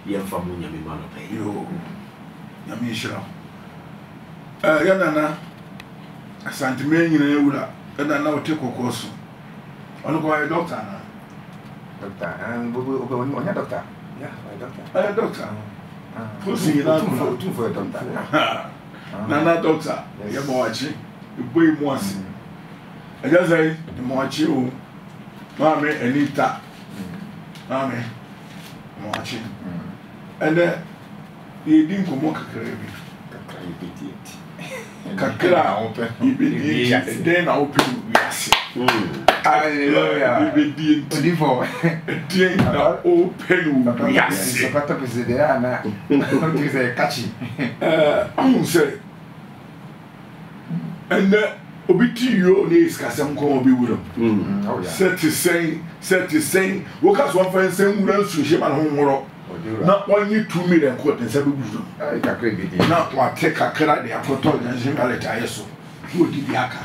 yɛmfa mu nyame ma no pɛ yo nyame hyira yana asantime nyina ewura na wote kokoso ono ko ay doctor na doctor onya doctor ay doctor fusi na tu for doctor na doctor ye mo wachi boy mu ase eja say mo wachi o mame Anita mame mo wachi ene ye din ko mo kakra ibidi den na open wiase hallelujah ibidi before den na open wiase pata president ana o que é catchy amun say and obiti yo ne iskasem ko obi wuro set say wo ka so fan say wura nsu hye ma no nworo na onye 2 million ko ten se bebuzo ai kakra bi na wa te kakra de apoto na jin ballet ayeso wo di biaka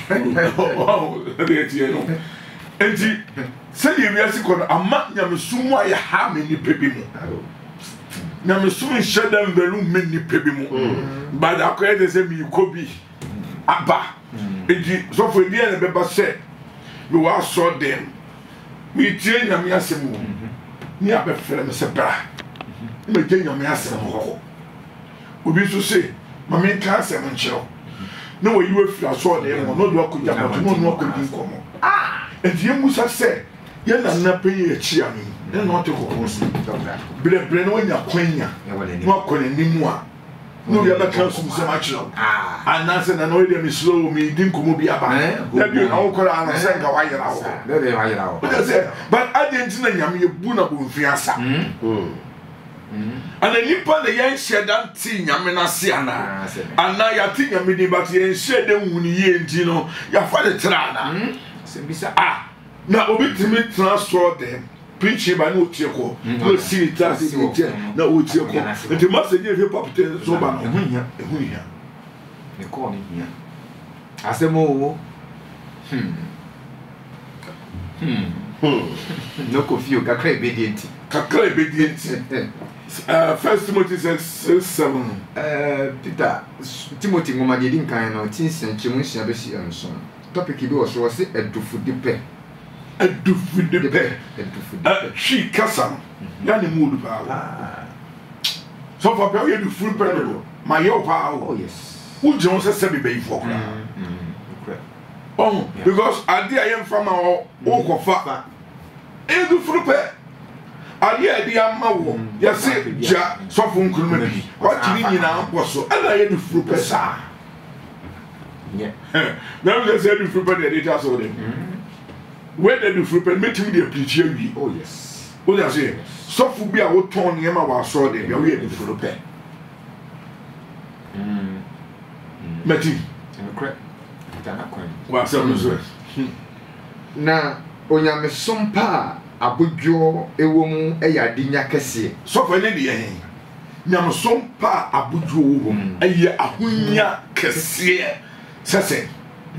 de tie no enti se ye wiase ko amma nyamesumu aye ha me ni pebi mu nyamesumu shedam belu me ni pebi mu but akoye de se mi ko bi aba enti so for die na beba se we wa so dem mi tie nyame asemu ni abefere me se bra me je nyame asemu ho obi so se mama nka asemu nchiro na wo yiwe fira so dem no do akogya no akodi nkomo enti emusa se ye na penye echi ami na no te kokoso bre no nya kwanya no akone nimu a no ya ba kan sum se ma chiro anase na no dey me slow me din komo bi aba na bi na wo kora na se nka wa yera wo de wa yera wo but Argentina nyame ye bu na bo mfiasa ana nipa na yen sheda nti nyame na se ana ya ti nyame di but yen sheda nwuni ye nti no ya fa de tra na se bisa na obi timi transport them preach ba no tie ko no see it as it na o tie ko nti message e papete so ba no ehu hia me ko ni hia asemo wo no confuse kakra obedient First Timothy 6:7 Peter Timothy ngoma de din kan no tinsen chimu hia be si enso topic bi wo so se edufu dipe she kasa yani mudu pa so for pe you do full pedal my yo pa oh yes who John say be be for oh because ade I am from o kofa e do full pe ade ama wo ya say ja so for nkruma bi what ni nyina mposo ana ye do full pe sa yeah now they say do full pe the data so them where they do free pen meeting the preach you oh yes what I say so fu bi a wo ton yema wa so de ya we do free pen meti correct tana kwan wa say no so na onyame sompa abudwo ewo mu eya dinya kese so fa ne de hen nyame sompa abudwo wo mu eya ahunya kese sese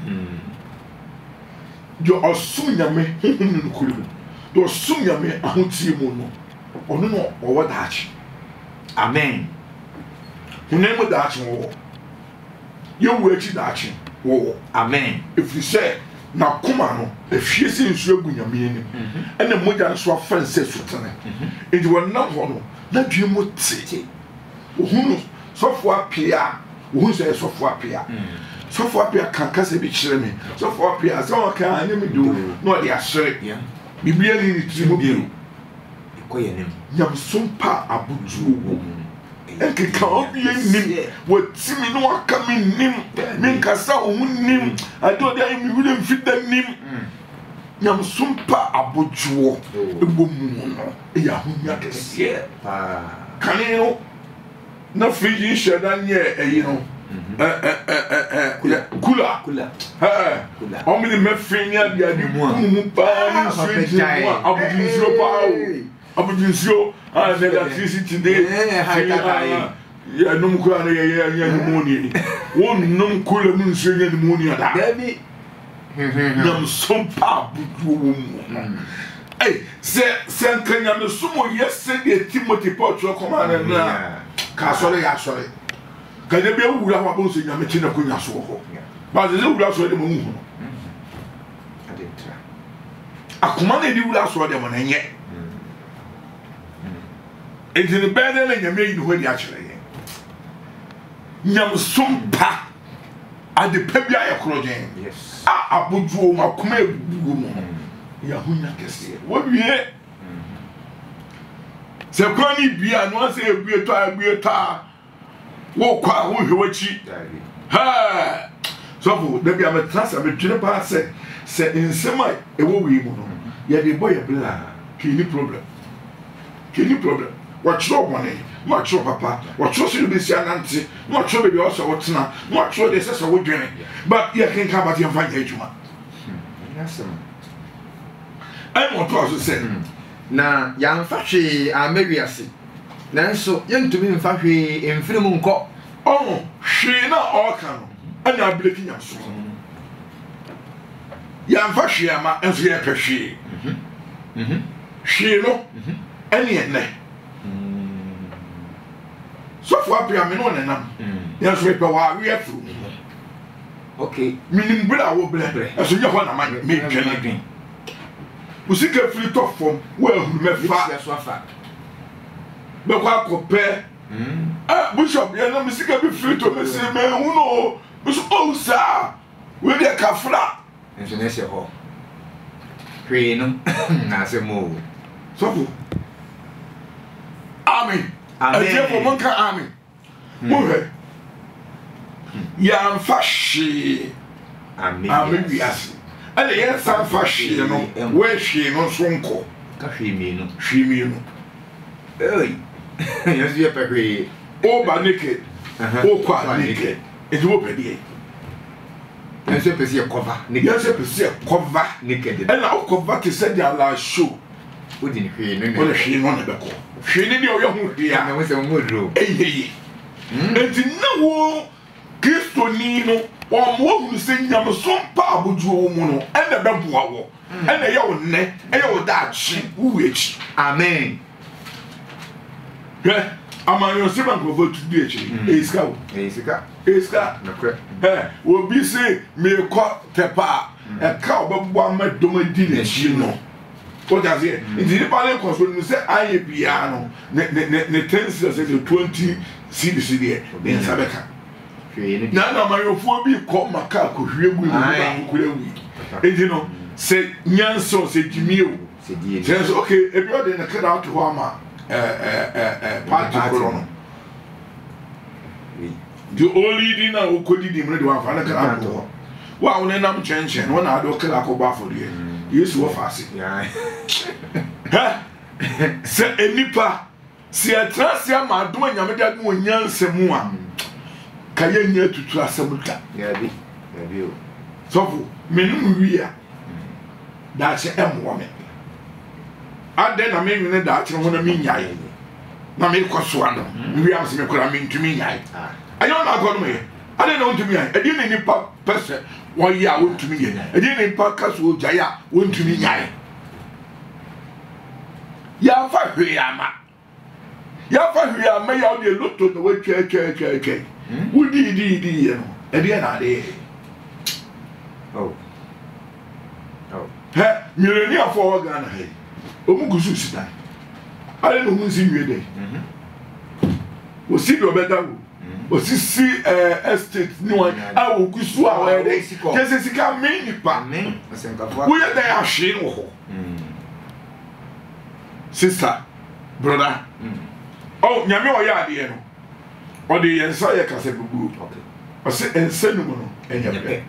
yo osunyame hunu kuru yo osunyame ahotie mu no ono no owo daachi amen hunemu daachi wo yo wo echi daachi wo amen if you say na kuma no efie se nsu agunyame ni ene moja nso afanse sutene enti wonam ho no na dwe mo ti ohunu sofo apia ohun se sofo apia so for apia kanka se bi kire me so for apia so kan anya me do no dey asere biblia ni ti mo bi ikoye nem nyam sompa abuju wo enke ka obi nim wo timi no aka me nim me nkasa ohun nim ado dey mi wule mfida nim nyam sompa abuju wo ebo mu no e ya hunya kese kanino na friji sheda nye eyi no kula omni me finya dia di mu pa ni switch abudinso negativity de ya num kula na ya pneumonia won num kula mun swenya pneumonia da baby nam sompa budu mu Hey, say Kenya me sumo yesterday Timothy Paul to come and na. Ka sorry ya sorry. Ka de be wura ho abon so nyame chi na konya so ho. Ba ze wura so de mo hu. Akuma na di wura so de mo na nye. Enti ne be na nyame yi ho di a kire ye. Nyam sumpa ade pa bia ye krogen. Yes. Abojuo makuma ebugu mo. Ya hunya kese. Wo wie. Se kwani bia no se ebue to wo kwa wo hwewachi. Ha! So da bia me trasa me twene pa se insema e wo wi mu no. Ya de boy bla. Kini problem. Watch your money. Watch your papa. Watch your be si anante. Watch your baby also wotena. Watch your de se so wo dwene. But ya ken ka ba de mfa ejuma. Yes. I want to also say na yamfa hwe amawiase nanso yentumi mfa hwe emfiri mu nkɔ oh hwe na ɔka no ana ableki nyaso yamfa hwe ama enso yɛ pɛ hwe no ɛne ɛnɛ so for apia me no nenam yɛso pɛ wa we afuru okay minim bra wo bra ɛso yɛ hɔ na ma me twɛn usika free top from where me fa be kwa kopɛ bishop ya na musika be free to me say me hu no so o sa we dey kafra enso na se ho hwe no na se mo so amen amen for monka amen mo he ya mfa hwe amen wiase and the san fashion no where she no sonko ka hwe mi no hey yes you pay o ba naked o kwa naked it wo pedi yes you pay cover naked yes you pay cover naked and now cover to say their last show o di hwe no o hwe no na be ko hwe ni de o ye hu hwe na we se mo ro eh enti na wo Kristo ni no wo hu se nyam so pa abojuo mu no e na beboa wo e na ye wo ne e ye wo da chi wo echi amen amanyo se ban ko vote di echi eska na kre wo bi se me ko tepa e ka obebo amadom di na chi no o da se ndi pa le ko so no se aye bia no ne 10 se 20 cd e sabeka na mayofo bi ko maka ko hwegu ni ba kurewu enti no se nyanso se dimio se die so okay ebi o de na kada out ho ama party ko no the only thing na o kodi di mre de wan fa na kada out ho wa wona nam chenchen wona ado kada ko ba for die yesu wo fa se ha se enipa se atrasia ma adom nyame de adom nyansemu a kaya nya tutu asamuka ya bi o sofu menum wiya da che emwo me ade na me nwene da che ho na me nyae na me kwaso ano wiya se me kora me ntumi nyae ayo na akono me ade na ntumi nyae ade na nipa pese wo ya wo ntumi ye ade na nipa kaso jaya wo ntumi nyae ya fa hwe ama ya wo de loto na wo twa Woody di no e na de oh he millionaire for Ghana he omugusu sita ale no hunsi nwe de o si do beda o si estate ni wan a o gusu a wa de je sika me nipa wo ye da ya hwe no ho sister brother oh nyame o ya de no o de yensa ye kase bubu okay o se ensenu no enyabe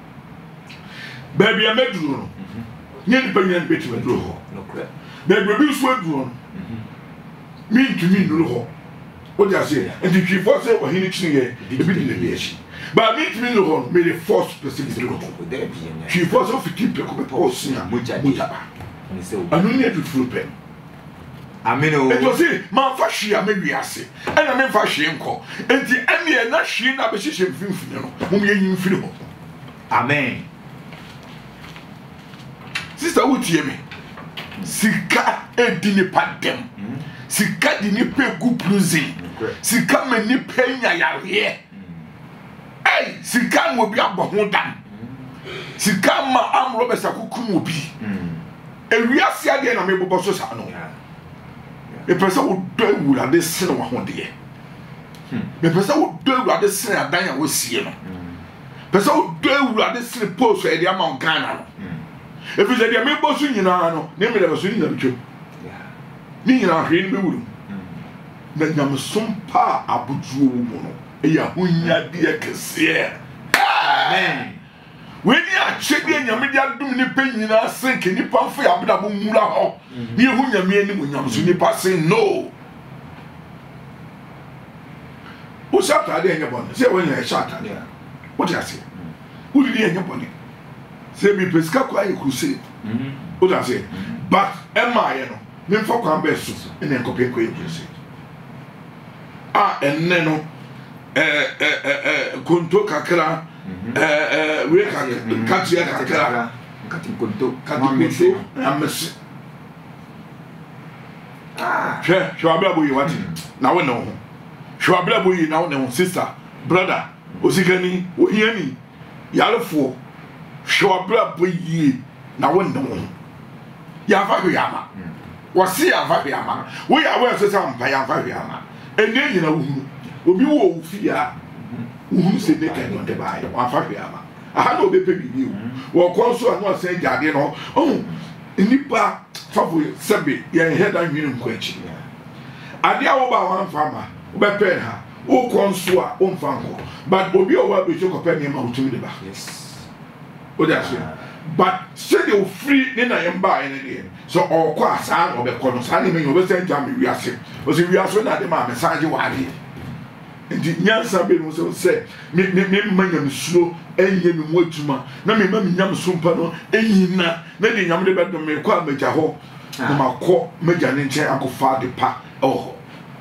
baby ameduru no nyeni panyan beti meduru ho no kra baby bi so aduru no mi ntumi nuru ho o de ase enti twi for say o hini chini ye ebi di le echi ba mi ntumi nuru ho me the force specific go twi for so fiti pe ko pe o sin moja ba ni se o anu ni etutu pe ameno eto si man fa hwe amewiase ena me fa hwe nko enti ene na hwe na be hye mfimfini no mum ye nyimfiri ho amen sister wutie me sika edi nipa dem sika di nipa gu prison sika me nipa nya yare sika mo bi aboho dam sika ma amro be sakukum obi ewiase ade na me bobo so sa no e pesa wo do ewura sen wa ho de me pesa wo do ewura sen adan ya wo sie no pesa wo do ewura sen post e de ama Ghana no e fi de me bo so nyina no ne me de so nyina bitwo ni nyina hwe ni be wuru na nyam sompa abujuo mu no e ya hunya de kese amen when you are checking your media doom ni penny na sink ni pamfo ya bda bo mura ho ni hu nyame ani munyam so ni passing no o shata de enya bonne say when you shata de what you say who did enya bonne say me pesca kwa e crusade what you say but emma ye no me fo kwa be so ene enkope kwa e crusade enne no konto kakra we katia kakra katinkonto amesi shwabla boyi wati na we no shwabla boyi na we no sister brother osikani ohiani yarefo shwabla boyi na we no ya fa hwiama wasi ya fa hwiama we ya we so sa mpa ya fa hwiama ene nyina wo obi wo ofia uhuru se de kan de bae wa fa hwiama aha na obepe bibi wo konso anu asan jade no nipa fafo sebe ye heda nwini nkwachi ade a wo ba wan fama wo bepe ha wo konso a wo mfa nko but obi o wa be chokope ni ma utumi de ba yes o da so but say the free ni na yemba ene de so okọ asa no be kono sa ni me yo be say jam wiase o se wiase na de ma message wa ade ndi nyansa be no se me manyam sulo enye me mo adwuma na me ma me nyam sumpa no enyina na de nyam de be do me kwa magya ho na makọ magya ne nche akofa de pa oh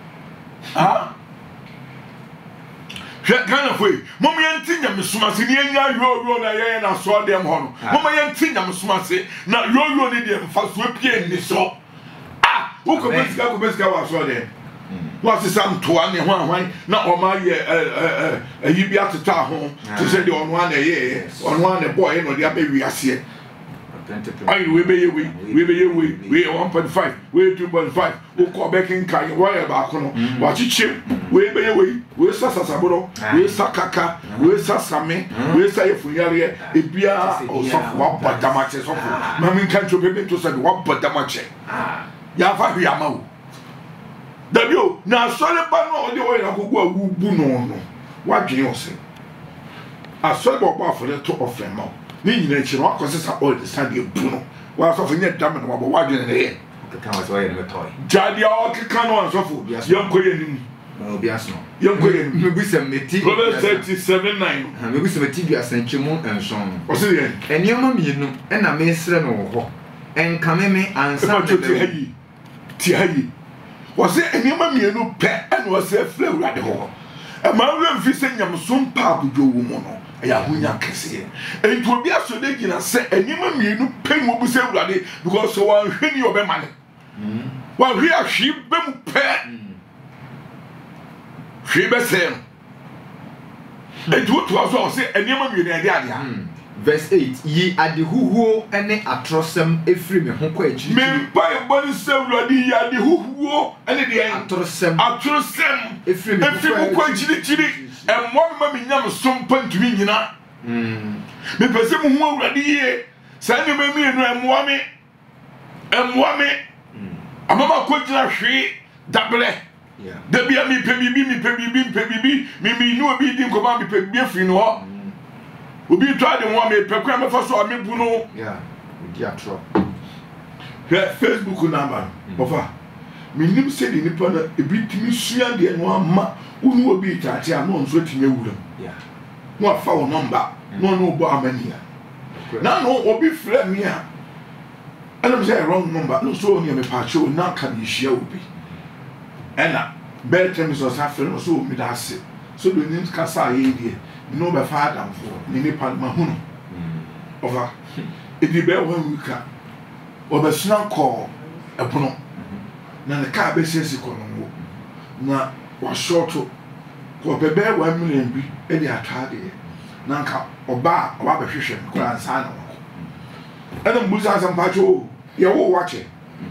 Ghana foi mom yenti nyam sumase ni enya yoyo na ye na so dem ho no mom yenti nyam sumase na yoyo ni de mfa so pie ni so wo ko beska wa so dem was some to one one na o ma ye yi bi ateta ho to say the on one ye on one boy no dey be wiase ai we be ye we 1.5 we 2.5 o ko be kin kan we ba ko no wa chichim we be ye we sasasaboro we sakaka we sasame we say funyare e bia o so wa bodamache so fo ma min kan to be to say wa bodamache ya fa hwiama o Dabio na sole ba no de wo na kogu awu no wadwene ose asole bo ba fore to ofema ni nyina chi no akosesa all the stadium bu no wa so fo nye dam na bo wadwene ne ye kan wa so ye ne toy jadia o keka no ansofo yanko ye nim obi aso yanko ye me busem meti Proverbs 37:9 me busem meti bi asanchemu enson o se ye enioma mienu e na me sre no ho enkame me ansa ti hayi was it any mienu pe and was a flow at the hall. A man fishing yam some pap with your woman, a yahunya kese. And it will be a so they can say any mienu pay will be saved ready because so I'm hitting your money. While we are sheep bem pet. She be saying. And what was all say any mienu. Verse 8 ye ade huhuo ene atrosem efri me ho kwa echi me pai boni sewradi ya ade huhuo ene de atrosem efri me kwa chiri emmo ma me nyam sompa ntumi nyina me pese mu hu awradi ye sa ne me mienu emmo me amama ko jira hwe dabre da bia mi pe bibi mi nu obi di nkoma mi pe bibi efri no ho obi twa de ho me pekwa me fa so amebu no di atro Facebook number ofa minim se di nipa na ebi timi sua de no ama unu obi taate a no nso timi ewuram no afa wo number no bo amania na no obi frɛ me a ana me say wrong number no so oni me pa cho na ka di hia obi ena better me so sa frɛ no so mi da ase so do nim kasa ye die no be father for ni pa ma hunu over it be one week obesuna ko epono na ne ka be sesi ko no na wa shorto ko bebe 1 million bi e di atade na nka oba behwehwe ko ansa na wo ana mbuza asampacho ye wo wache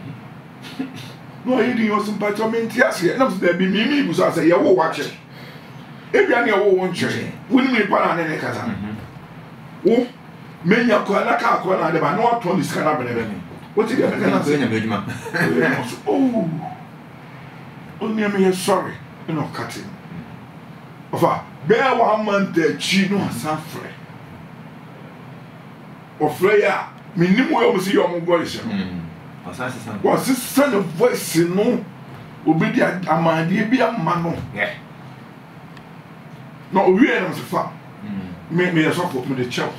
no yidi yo sampacho menti ase na so da bi mimi buza ase ye wo wache ebia ne wo won chere woni mi pa na ne kaza wo menya ko na ka ko na de ba no ato ni skana bene what did you na so nya meduma oh only me sorry no cutting ofa bear 1 month chi no asafre ofre ya minimum yo msi yo mo voice was send a voice no obi di amade bi amma no no we na so fa me so for me the chow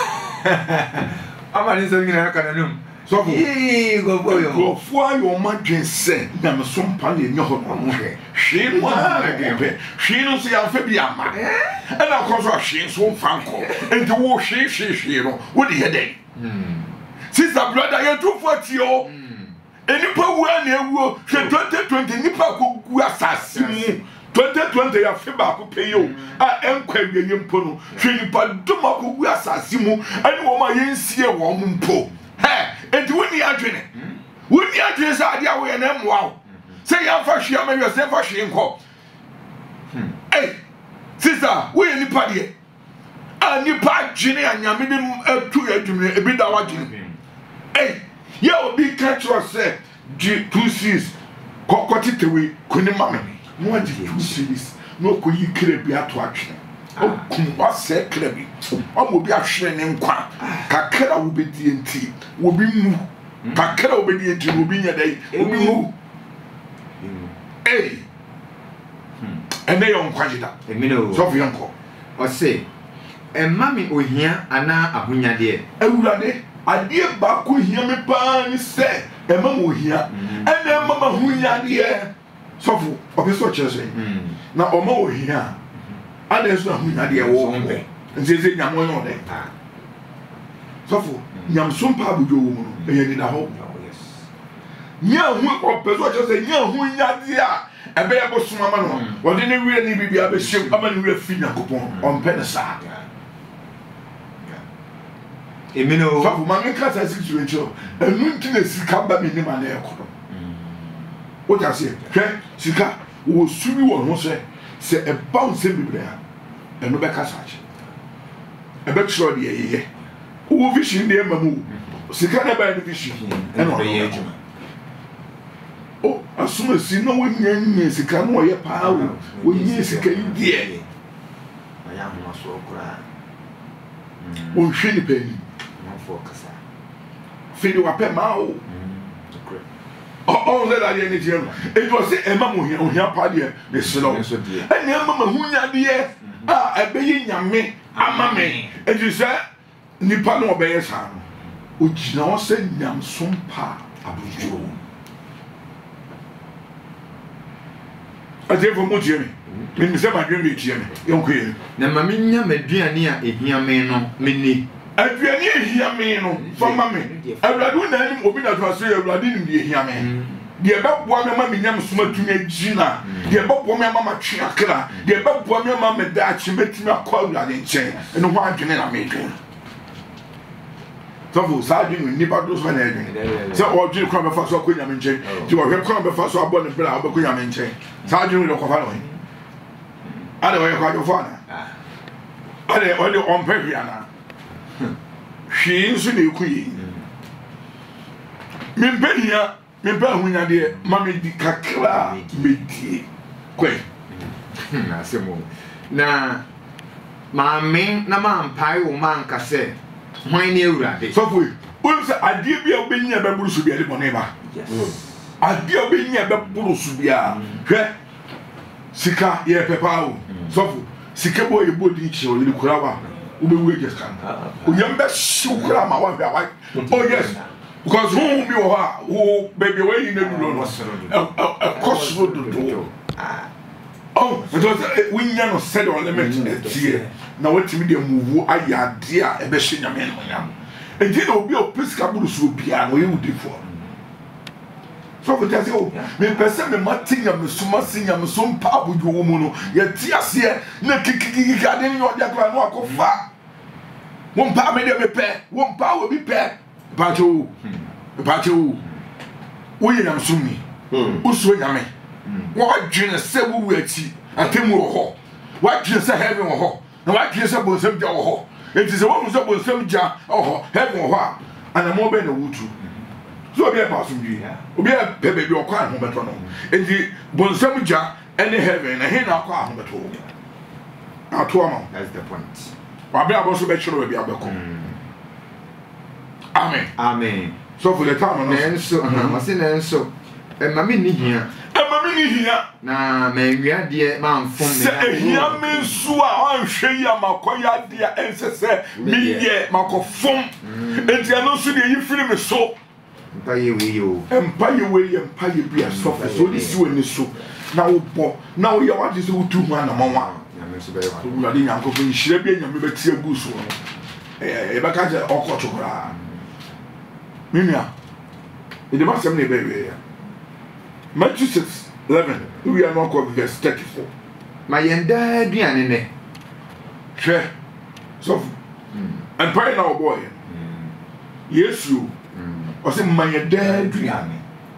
amani so mi na kana num so for go for your madwen say na me so mpa na enyo ho no hwe no hwe no so ya fa bi ama and of course hwe so fa nko enti wo hwe no wo di head sister brother you do for tio enipa wu na ewuo hwe 2020 nipa ko gu asase mu 2020 ya fe ba ko peyo a enkwa wiye mpo no hwe nipa doma ko gu asase mu ani wo ma yensie wo mpo enti woni adwene sa ade awo ye na moa se ya fa hwe ama we se fa hwe nko sister we nipa de a nipa adwene anyame de atu adwene ebi da wa adwene ye obi catch us say 2 series kokoti tewe kuni mame no adi 2 series no ko yi krebi ato atwe o kun wa se krebi o mo bi ahwe ne nkwa kakra wo bedi enti wo bi mu kakra wo bedi enti wo bi nya dai wo bi mu ene yo nkwa jida emino so fi yanko o say mami ohia ana ahunyade ewurade adie ba ko hia me pa ni se ema mo hia ene mama hunyade sofu obiso chese na oma ohia ana so hunyade wo nzeze nyamo yo de sofu nyam sompa abujo wo mu no eya ni da ho nya hu obiso chese nya hunyade a ebe ya bo suma ma no wo de ne wiye ni bibia be hye ama ni wiye fi nyakopon on pe ne sa emino so ma me kasa sikiru encho enu ntine sika ba me ni ma na ekoro o ja se hwe sika wo subi wo ho se e bounce bibre ha enu be kasa ache e be tro de yeye wo vision de mamu sika na ba ni vision enu be ye juma o asuma si no wo nyanye sika no ye pa wo nye sika yi de aya ho so okura o hwe ni pe kasa fili wa pe ma o on le la ye ni jero e do se e ma mo hia pa de le selo e ni ma hunya de a ebe yi nyame ama me e ju se nipa no obe ye sa no o jina o se nyam som pa abujo ade fo mo jemi me se ma dwen me jemi yonko ye na ma me nya maduane a ehia me no me ni aduane ehia me no fama me awradu na anim obi na to so awradu nim de ehia me de beboa me ma me nyam soma tumi agina de beboa me ma twe akra de beboa me ma me da achimetimi akọ awradu nchen eno ho adwene na me dwen so sa adwene ni ba do so na adwene se o dwene kwa be fa so akonya me nchen ti o hwe kwa be fa so abo ne bra obekonya me nchen sa adwene le kwa fa no ade o ye kwa jo fa na ade o le on pe na hwee nso na ekuyi membenia memba hunyade ma me di kakra medie kwe na semo na ma me na ma mpai wo man ka se hwan ne awurade so foi o se ade bia obenya be buru so bia de bone ba ade obenya be buru so bia hwe sika ye pepa o so fo sika bo ye bodi chi o le kurawa ube we just can oyembe shukura ma wa bia oh yes because who be who baby we in the no cost road do oh because we nya no said on limit here na wetimi dey move ayade a ebe hye nyame no nyam enti na obi o pesika buru so bia no ye udifo so for just o me person me matinya me suma sinya me so mpa abojo wo mu no ye ti ase na kikiki ka de ni odi akwa no akofa wo mpa me de me pe wo mpa wo bi pe pacho wo ye nyam sumi uso nyame wo adwene se wo wu achi atemu wo ho wo adwene se heaven wo ho na wo adwene se bonsam ja wo ho enti se wo mu se bonsam ja wo ho heaven wo ho ana mo be na wutu so obi e pa so bi obi e bebe bi okwa ho beto no enti bonsam ja any heaven na he na akwa ho beto ato ama that's the point wa be abo so be chiro bi abeko amen so for the time no nenso mase nenso mami ni hia na mawia de ma mfom me se ehia me nsu a anhwe yi amakoya de ensese me ye makofom enti ano so de yifiri me so mpa ye we yo mpa ye bia so so de si wani so na wo bo na wo ye wade so wutu hu ana manwa na me so be wa wo de nyankofo nhire bia nyame betia gu so no e baka je okotokora minia ide ma sem ne be we ya Matthew 6:11 we are not called verse 34 ma yenda aduane ne hwe so and pray now boy yesu o se ma yenda aduane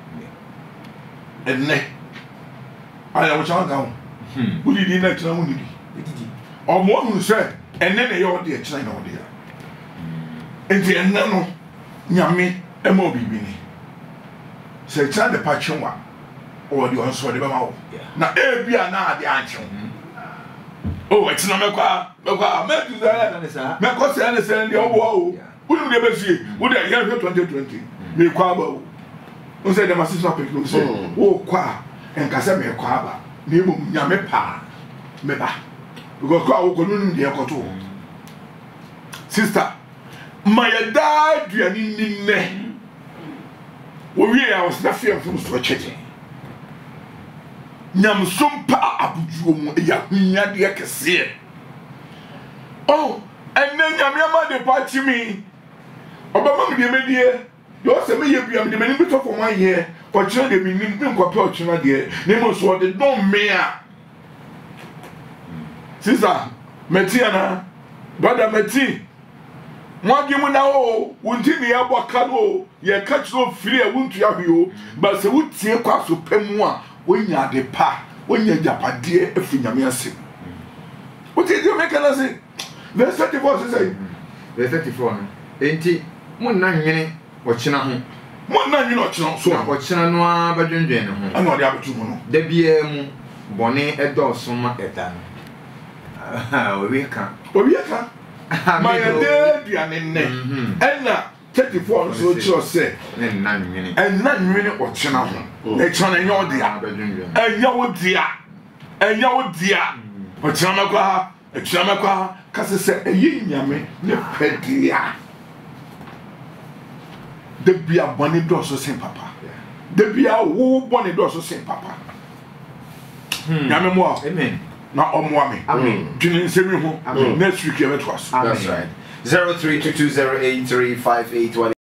enne aya wo chan ga wo di na tena wo di o mo hu se enne ne yo de tena na wo de enti enne no nyame e ma obibi ni se tena de pa chenwa o di on so de ba ma wo na e bia na ade anchen o etina mekwa medu za mekwa se ne se ndi o wo unu de besie wo de ya 2020 me kwa ba wo o se de ma sister pe ko se wo kwa enkasa me kwa ba na emu nyame pa me ba because kwa wo ko nunu de ekoto sister my dad duani ni ne wo wie ya was na fie from so chete nyam sompa abujuo mu ya hunya de kese oh enne nyam yama de party mi obama mi de medie yo se me ye bia mi de mani bito for 1 year for chira de mi nkope o chira de ne mo so de don me a sister metiana brother meti mwagi mu na o wunti ni aboka no ye ka chiro free e wuntu ya hwe o ba se wutie kwa so pemu a wonya de pa wonya japade afinyame ase wote dio make na say verse 34 say verse 34 no enti mun na nwene ochina ho so na ochina no abadwendwen ne ho ana ode abetu ho no da bia mu bone edoso ma eda no owie ka my day duane ne ena 34 so chiro se na nwene ochina ho na chana nya odia enya wodia ochina makwa kase se eyi nyame ne pedia de bia boni do so sen papa de bia wo boni do so sen papa nyame mo amen na omo ame amen dwene nsemi ho next week e beto aso that's right 0322083581